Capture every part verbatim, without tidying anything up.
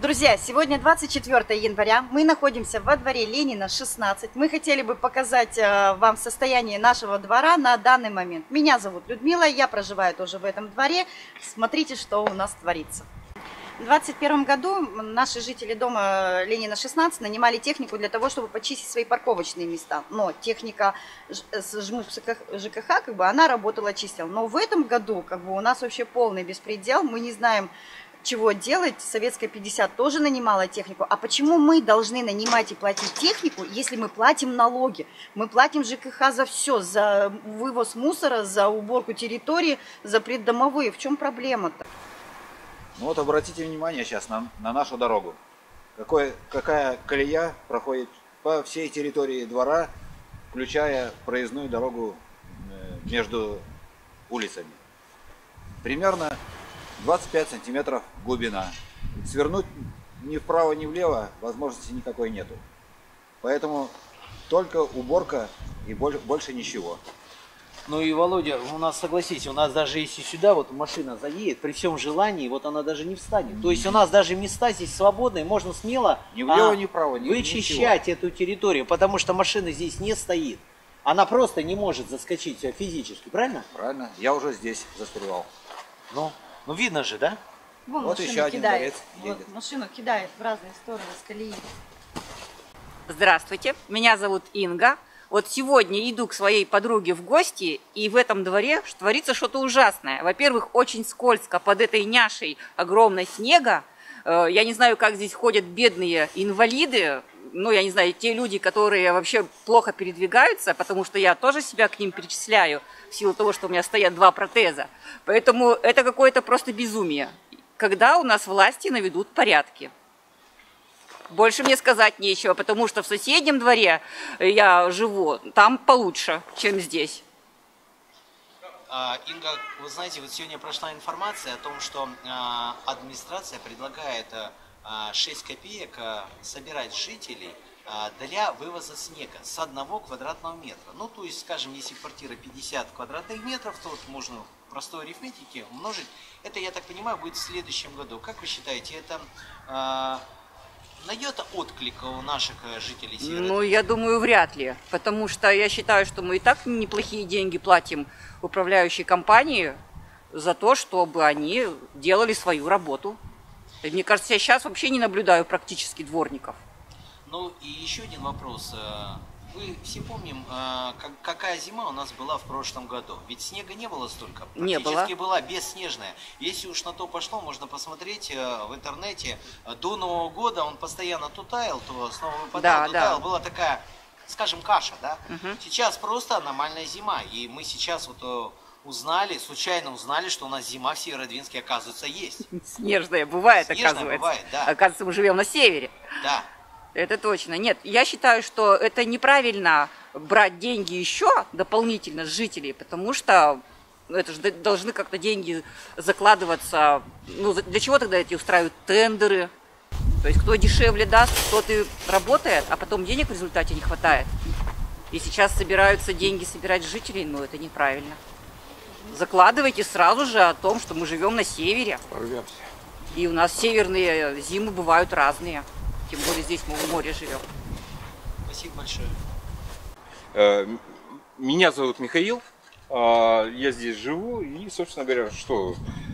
Друзья, сегодня двадцать четвёртое января, мы находимся во дворе Ленина, шестнадцать. Мы хотели бы показать вам состояние нашего двора на данный момент. Меня зовут Людмила, я проживаю тоже в этом дворе. Смотрите, что у нас творится. В двадцать первом году наши жители дома Ленина, шестнадцать нанимали технику для того, чтобы почистить свои парковочные места. Но техника ЖКХ, как бы, она работала, чистила. Но в этом году как бы, у нас вообще полный беспредел, мы не знаем, чего делать. Советская пятьдесят тоже нанимала технику. А почему мы должны нанимать и платить технику, если мы платим налоги? Мы платим ЖКХ за все, за вывоз мусора, за уборку территории, за преддомовые. В чем проблема-то? Ну вот обратите внимание сейчас на, на нашу дорогу. Какой, какая колея проходит по всей территории двора, включая проездную дорогу между улицами. Примерно двадцать пять сантиметров глубина. Свернуть ни вправо, ни влево возможности никакой нету. Поэтому только уборка и больше ничего. Ну и, Володя, у нас, согласись, у нас даже если сюда вот машина заедет, при всем желании, вот она даже не встанет. То есть у нас даже места здесь свободные, можно смело ни влево, а, ни вправо, ни, вычищать ничего. Эту территорию, потому что машина здесь не стоит. Она просто не может заскочить физически, правильно? Правильно, я уже здесь застревал. Ну, ну видно же, да? Вон вот еще один кидает. едет. Вот, машину кидает в разные стороны с колеи. Здравствуйте, меня зовут Инга. Вот сегодня иду к своей подруге в гости, и в этом дворе творится что-то ужасное. Во-первых, очень скользко под этой няшей огромной снега. Я не знаю, как здесь ходят бедные инвалиды, ну, я не знаю, те люди, которые вообще плохо передвигаются, потому что я тоже себя к ним перечисляю в силу того, что у меня стоят два протеза. Поэтому это какое-то просто безумие. Когда у нас власти наведут порядки? Больше мне сказать нечего, потому что в соседнем дворе я живу, там получше, чем здесь. Инга, вы знаете, вот сегодня прошла информация о том, что администрация предлагает шесть копеек собирать жителей для вывоза снега с одного квадратного метра. Ну, то есть, скажем, если квартира пятьдесят квадратных метров, то вот можно в простой арифметике умножить. Это, я так понимаю, будет в следующем году. Как вы считаете, это найдет отклик у наших жителей Северодвинска? Ну, я думаю, вряд ли. Потому что я считаю, что мы и так неплохие деньги платим управляющей компании за то, чтобы они делали свою работу. И, мне кажется, я сейчас вообще не наблюдаю практически дворников. Ну и еще один вопрос. Мы все помним, какая зима у нас была в прошлом году. Ведь снега не было столько. Не было. Практически была бесснежная. Если уж на то пошло, можно посмотреть в интернете. До Нового года он постоянно то таял, то снова выпадал, да, то да. таял. Была такая, скажем, каша, да? Угу. Сейчас просто аномальная зима. И мы сейчас вот узнали, случайно узнали, что у нас зима в Северодвинске, оказывается, есть. Снежная бывает, Снежная оказывается. бывает, да. Оказывается, мы живем на севере. Да. Это точно. Нет, я считаю, что это неправильно брать деньги еще дополнительно с жителей, потому что это же должны как-то деньги закладываться. Ну, для чего тогда эти устраивают тендеры? То есть кто дешевле даст, тот и работает, а потом денег в результате не хватает. И сейчас собираются деньги собирать с жителей, но это неправильно. Закладывайте сразу же о том, что мы живем на севере. Порвемся. И у нас северные зимы бывают разные. Тем более здесь мы в море живем. Спасибо большое. Меня зовут Михаил. Я здесь живу. И, собственно говоря, что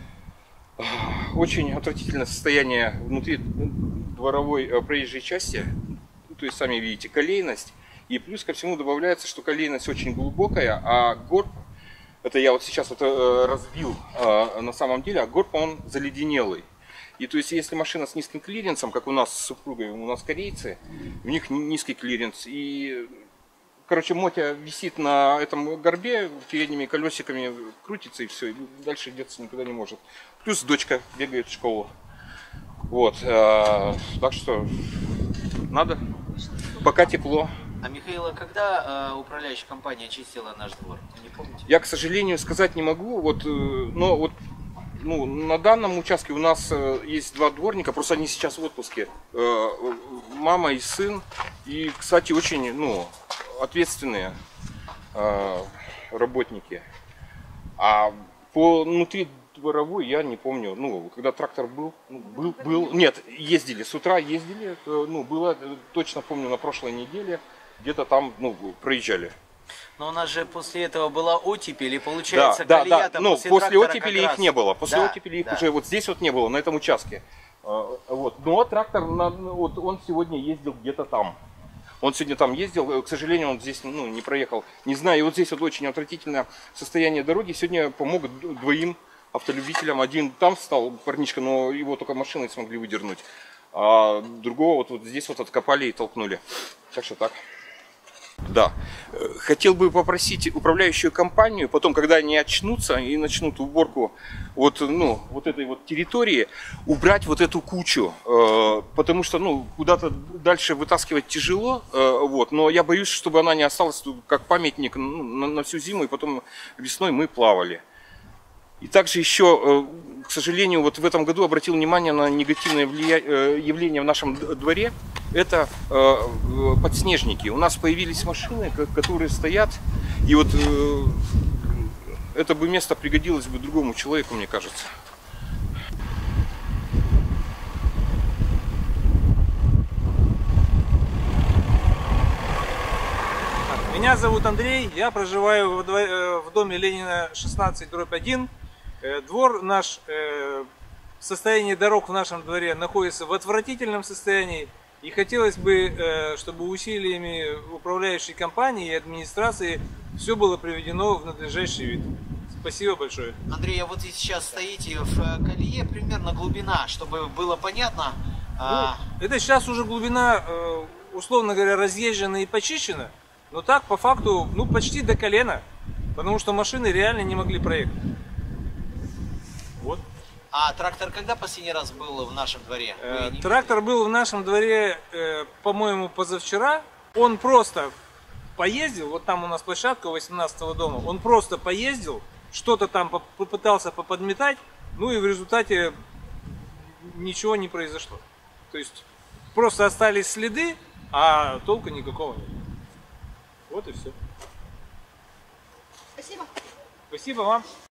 очень отвратительное состояние внутри дворовой проезжей части. То есть, сами видите, колейность. И плюс ко всему добавляется, что колейность очень глубокая, а горб, это я вот сейчас вот разбил на самом деле, а горб он заледенелый. И то есть, если машина с низким клиренсом, как у нас с супругой, у нас корейцы, у них низкий клиренс. И, короче, мотя висит на этом горбе, передними колесиками крутится и все, и дальше деться никуда не может. Плюс дочка бегает в школу. Вот, э, так что надо, пока тепло. А Михаила, когда э, управляющая компания очистила наш двор? Не помните? Я, к сожалению, сказать не могу. Вот, э, но вот ну, на данном участке у нас э, есть два дворника, просто они сейчас в отпуске. Э, мама и сын. И, кстати, очень ну, ответственные э, работники. А по внутри дворовой я не помню. Ну, когда трактор был, ну, был, был, нет, ездили, с утра ездили, ну, было, точно помню, на прошлой неделе, где-то там, ну, проезжали. Но у нас же после этого была оттепель, и получается, да, колея да, да. там Ну, после, после трактора оттепели как их раз... не было. После да, оттепели их да. уже вот здесь вот не было, на этом участке. Вот. Но трактор, вот, он сегодня ездил где-то там. Он сегодня там ездил, к сожалению, он здесь ну, не проехал. Не знаю, и вот здесь вот очень отвратительное состояние дороги. Сегодня помогут двоим автолюбителям. Один там встал, парнишка, но его только машиной смогли выдернуть. А другого вот, вот здесь вот откопали и толкнули. Так что так. Да. Хотел бы попросить управляющую компанию, потом, когда они очнутся и начнут уборку вот, ну, вот этой вот территории, убрать вот эту кучу, э, потому что, ну, куда-то дальше вытаскивать тяжело, э, вот, но я боюсь, чтобы она не осталась как памятник ну, на, на всю зиму, и потом весной мы плавали. И также еще, к сожалению, вот в этом году обратил внимание на негативное влия... явление в нашем дворе. Это подснежники. У нас появились машины, которые стоят. И вот это бы место пригодилось бы другому человеку, мне кажется. Меня зовут Андрей, я проживаю в доме Ленина шестнадцать дробь один. Двор наш, состояние дорог в нашем дворе находится в отвратительном состоянии. И хотелось бы, чтобы усилиями управляющей компании и администрации все было приведено в надлежащий вид. Спасибо большое. Андрей, а вот вы сейчас стоите в колее, примерно глубина, чтобы было понятно. Ну, это сейчас уже глубина, условно говоря, разъезжена и почищена. Но так, по факту, ну почти до колена. Потому что машины реально не могли проехать. Вот. А трактор когда последний раз был в нашем дворе? Э, трактор был в нашем дворе, э, по-моему, позавчера. Он просто поездил, вот там у нас площадка восемнадцатого дома, он просто поездил, что-то там попытался поподметать, ну и в результате ничего не произошло. То есть просто остались следы, а толку никакого нет. Вот и все. Спасибо. Спасибо вам.